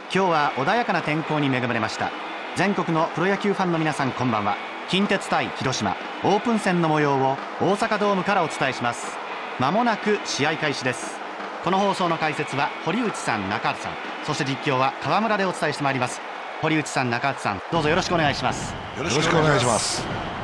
今日は穏やかな天候に恵まれました。全国のプロ野球ファンの皆さん、こんばんは。近鉄対広島オープン戦の模様を大阪ドームからお伝えします。まもなく試合開始です。この放送の解説は堀内さん、中畑さん、そして実況は川村でお伝えしてまいります。堀内さん、中畑さん、どうぞよろしくお願いします。 よろしくお願いします。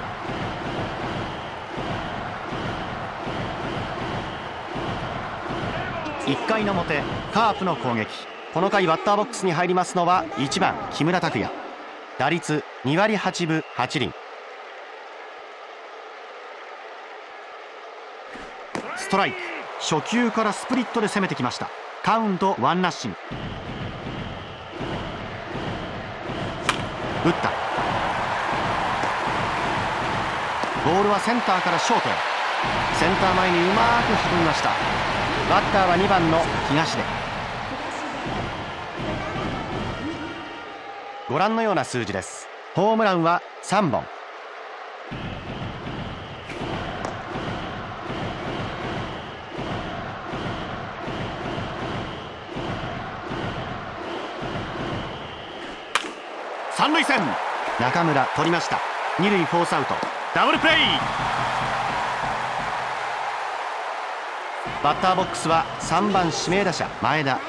1回の表、カープの攻撃。この回バッターボックスに入りますのは1番木村拓哉。打率2割8分8厘。ストライク。初球からスプリットで攻めてきました。カウントワンナッシング。打った。ボールはセンターからショートへ。センター前にうまく運びました。バッターは2番の東出。ご覧のような数字です。ホームランは3本。三塁線、中村取りました。二塁フォースアウト。ダブルプレー。バッターボックスは3番指名打者前田。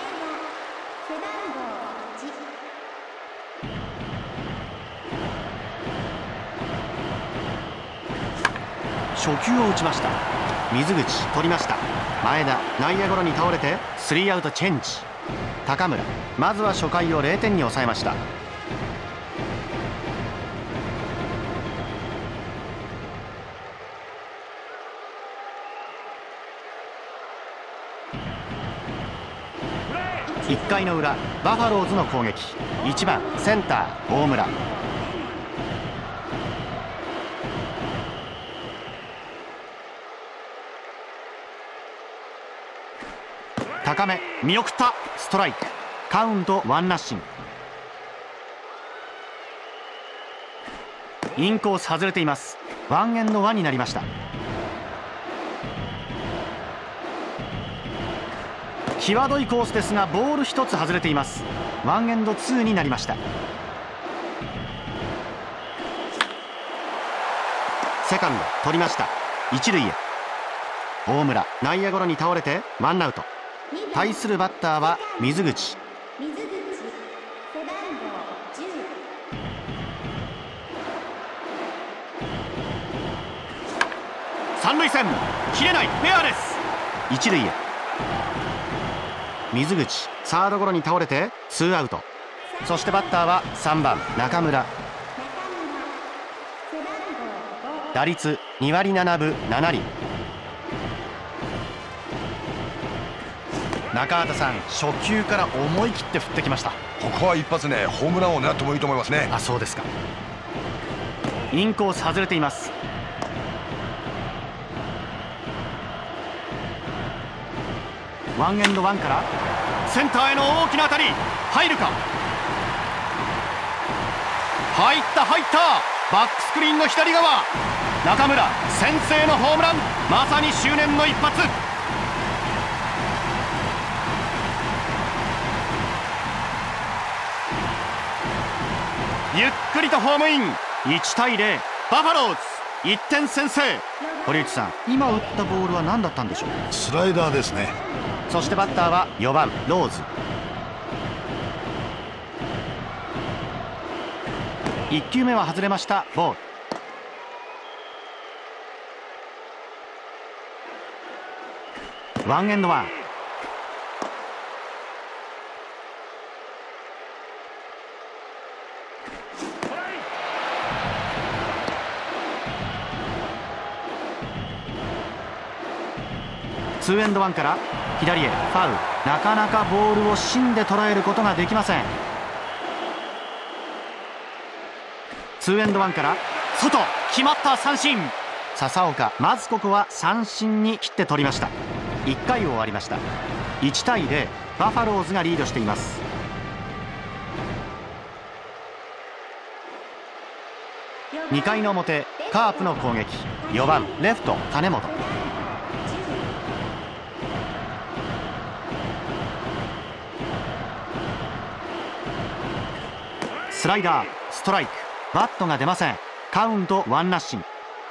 初球を打ちました。水口取りました。前田内野ゴロに倒れてスリーアウトチェンジ。高村、まずは初回を0点に抑えました。1回の裏、バファローズの攻撃。1番センター大村。高め見送った。ストライク。カウントワンナッシング。インコース外れています。ワンエンドワンになりました。際どいコースですがボール1つ外れています。ワンエンドツーになりました。セカンド取りました。一塁へ。大村内野ゴロに倒れてワンアウト。対するバッターは水口。三塁線切れない。フェアです。一塁へ。水口サードゴロに倒れてツーアウト。そしてバッターは3番中村。打率2割7分7厘。中畑さん、初球から思い切って振ってきました。 ここは一発ね、ホームランを狙ってもいいと思いますね。 あ、そうですか。インコース外れています。ワンエンドワンからセンターへの大きな当たり。入るか。入った入った。バックスクリーンの左側。中村先制のホームラン。まさに執念の一発。ゆっくりとホームイン。1対0、バファローズ1点先制。堀内さん、今打ったボールは何だったんでしょう。 スライダーですね。 そしてバッターは4番ローズ。1球目は外れました。ボール。ワンエンドワン。ツーエンドワンから左へファウル。なかなかボールを芯で捉えることができません。ツーエンドワンから外、決まった。三振。笹岡、まずここは三振に切って取りました。1回を終わりました。1対0、バファローズがリードしています。2回の表、カープの攻撃。4番レフト金本。 スライダー、ストライク。バットが出ません。カウントワンナッシング。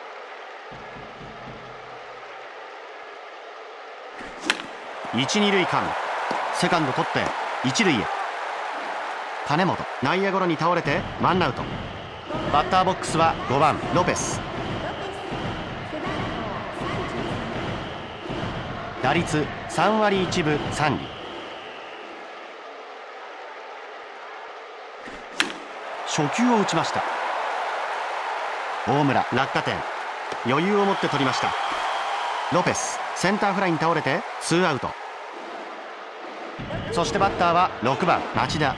一、二塁間。セカンド取って一塁へ。金本、内野ゴロに倒れてワンアウト。バッターボックスは5番ロペス。打率3割1分3厘。初球を打ちました。大村、落下点。余裕を持って取りました。ロペス、センターフライに倒れてツーアウト。そしてバッターは6番町田。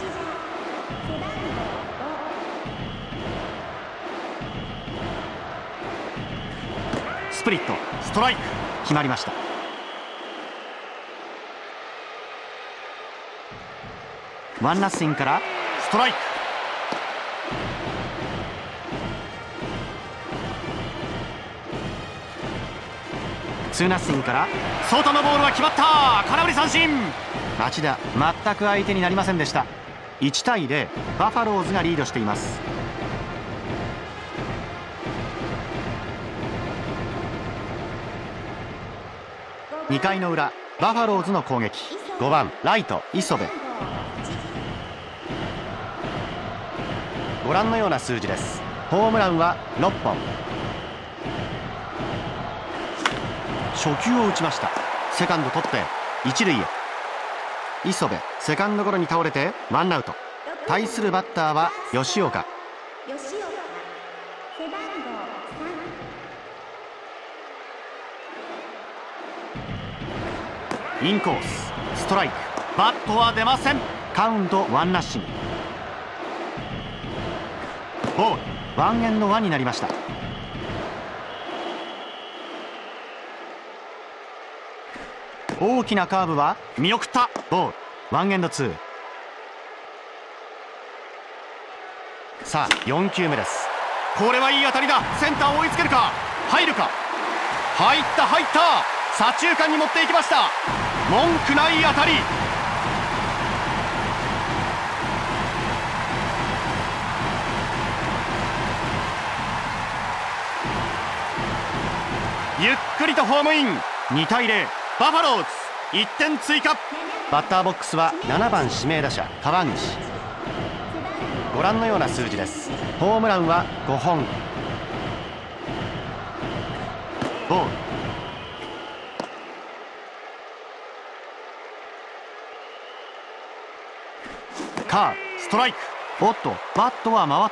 スプリット、ストライク。決まりました。ワンナッシングからストライク。ツーナッシングから外のボールは決まった。空振り三振。町田、全く相手になりませんでした。1対0、バファローズがリードしています。2回の裏、バファローズの攻撃。5番ライト磯部。ご覧のような数字です。ホームランは6本。初球を打ちました。セカンド取って一塁へ。磯部、セカンドゴロに倒れてワンアウト。対するバッターは吉岡。インコース、ストライク。バットは出ません。カウントワンナッシング。ボール、ワンエンドワンになりました。大きなカーブは見送った。ボール、ワンエンドツー。さあ4球目です。これはいい当たりだ。センター追いつけるか。入るか。入った入った。左中間に持っていきました。文句ない当たり。ゆっくりとホームイン。2対0、バファローズ1点追加。バッターボックスは7番指名打者川口。ご覧のような数字です。ホームランは5本。ボール、カーブ、ストライク。おっと、バットは回った。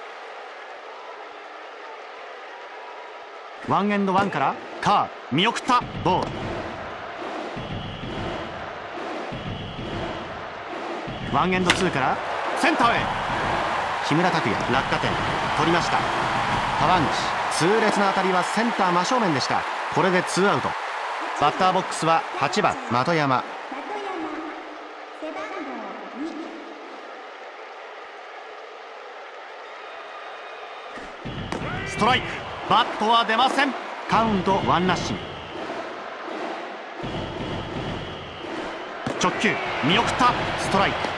ワンエンドワンからカーブ、見送った。ボール、ワンエンドツーからセンターへ。木村拓哉、落下点。取りました。川口、痛烈な当たりはセンター真正面でした。これでツーアウト。バッターボックスは8番的山。ストライク。バットは出ません。カウントワンナッシング。直球、見送った。ストライク。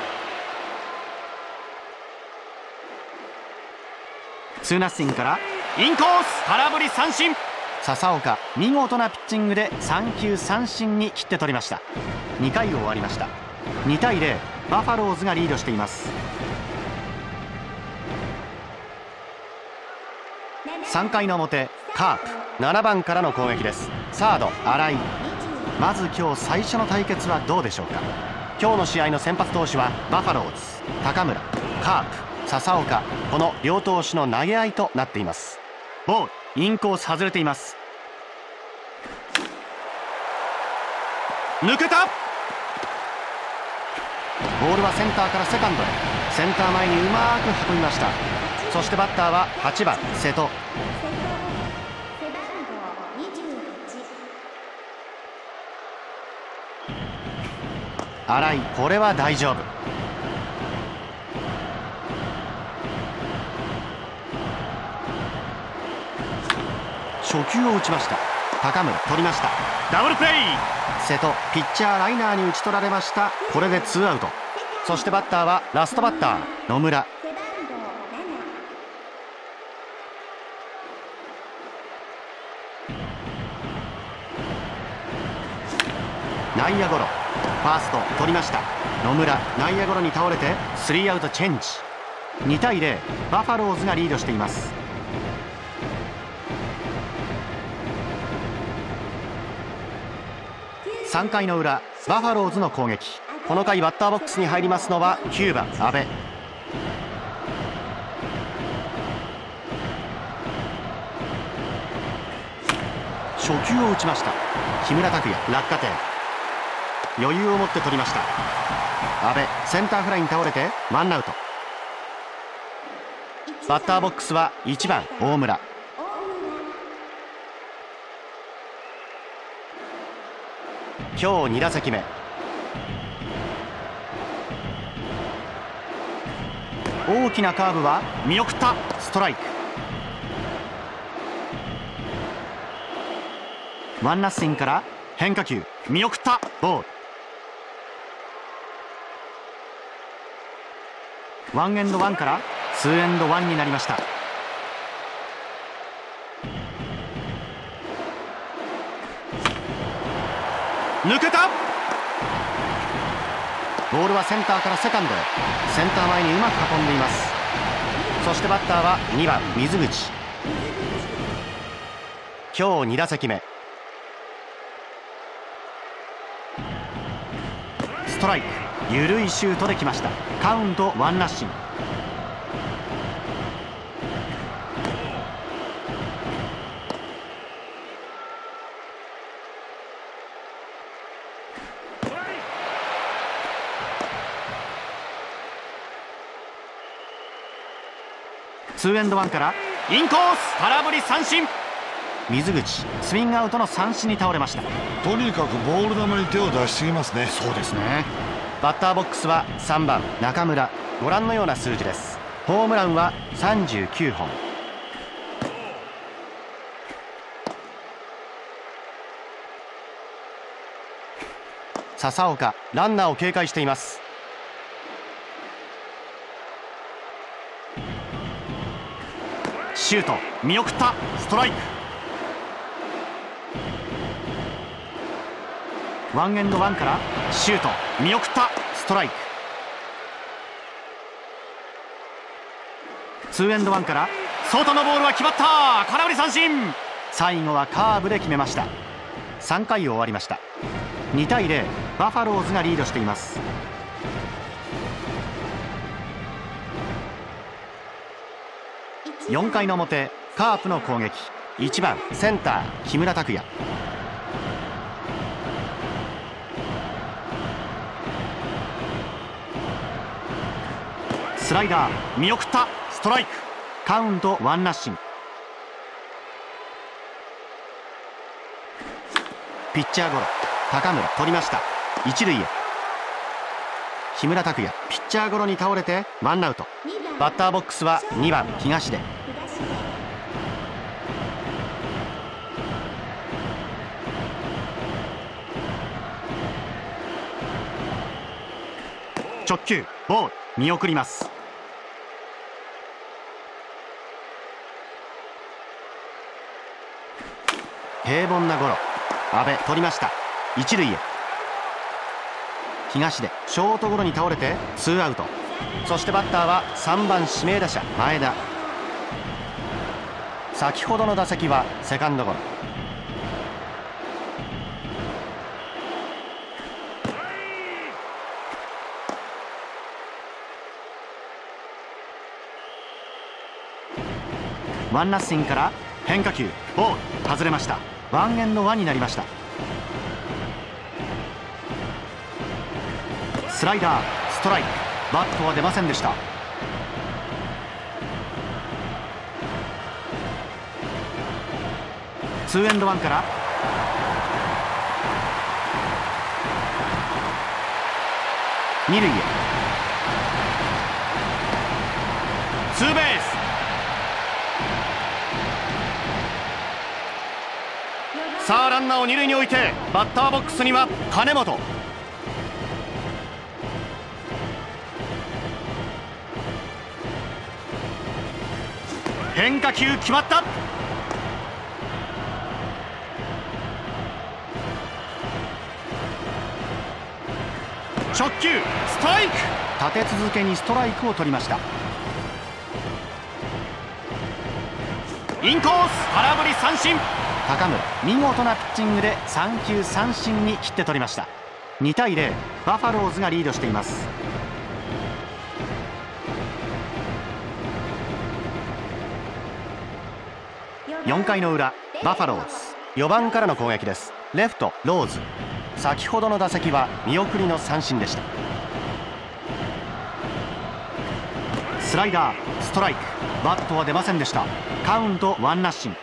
ツーナッシングからインコース、空振り三振。笹岡、見事なピッチングで3球三振に切って取りました。2回を終わりました。2対0、バファローズがリードしています。3回の表、カープ7番からの攻撃です。サード新井。まず今日最初の対決はどうでしょうか。今日の試合の先発投手はバファローズ高村、カープ笹岡、この両投手の投げ合いとなっています。ボール、インコース外れています。抜けた。ボールはセンターからセカンドへ。センター前にうまく運びました。そしてバッターは8番瀬戸。新井、これは大丈夫。初球を打ちました。高村、取りました。ダブルプレー。瀬戸、ピッチャーライナーに打ち取られました。これでツーアウト。 そしてバッターはラストバッター野村。内野ゴロ、ファースト取りました。野村内野ゴロに倒れてスリーアウトチェンジ。2対0、バファローズがリードしています。3回の裏、バファローズの攻撃。この回バッターボックスに入りますのは9番阿部。初球を打ちました。木村拓哉落下点、余裕を持って取りました。阿部センターフライに倒れてワンアウト。バッターボックスは1番大村。今日2打席目。大きなカーブは見送った、ストライク。ワンナッシングから変化球見送った、ボール。ワンエンドワンからツーエンドワンになりました。抜けた。ボールはセンターからセカンドへ。センター前にうまく運んでいます。そしてバッターは2番水口。今日2打席目。ストライク、緩いシュートできました。カウントワンナッシング。ツーエンドワンからインコース、空振り三振。水口スイングアウトの三振に倒れました。 とにかくボール球に手を出しすぎますね。 そうですね。バッターボックスは3番中村。ご覧のような数字です。ホームランは39本。笹岡ランナーを警戒しています。シュート見送った、ストライク。ワンエンドワンからシュート見送った、ストライク。ツーエンドワンから外のボールは決まった、空振り三振。最後はカーブで決めました。3回終わりました。2対0、バファローズがリードしています。4回の表、カープの攻撃。1番センター木村拓哉。スライダー見送った、ストライク。カウントワンナッシング。ピッチャーゴロ、高村取りました。一塁へ。木村拓哉ピッチャーゴロに倒れてワンアウト。バッターボックスは2番東出。直球ボール見送ります。平凡なゴロ、阿部取りました。一塁へ。東出ショートゴロに倒れてツーアウト。そしてバッターは3番指名打者前田。先ほどの打席はセカンドゴロ。ワンナッシングから変化球ボール外れました。ワンエンドワンになりました。スライダーストライク。バットは出ませんでした。ツーエンドワンから二塁へ。ツーベース。さあランナーを二塁に置いてバッターボックスには金本。 変化球決まった。直球ストライク。立て続けにストライクを取りました。インコース空振り三振。高村見事なピッチングで3球三振に切って取りました。2対0、バファローズがリードしています。4回の裏、バファローズ4番からの攻撃です。レフトローズ、先ほどの打席は見送りの三振でした。スライダーストライク、バットは出ませんでした。カウントワンナッシング。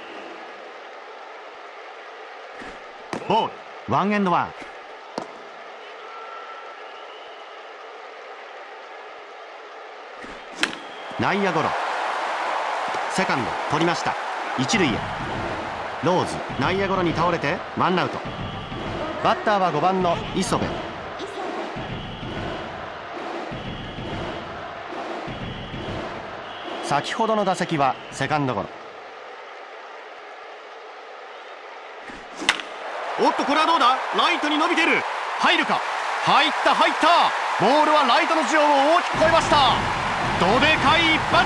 ボールワンエンドワン。内野ゴロ、セカンド取りました。一塁へ。ローズ内野ゴロに倒れてワンアウト。バッターは5番の磯部。先ほどの打席はセカンドゴロ。おっと、これはどうだ。ライトに伸びてる。入るか。入った。ボールはライトの上を大きく越えました。どでかい一発。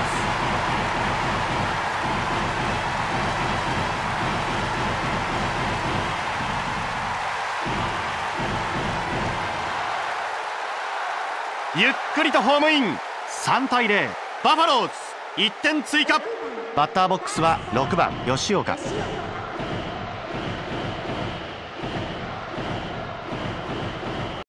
ゆっくりとホームイン。3対0、バファローズ1点追加。バッターボックスは6番吉岡。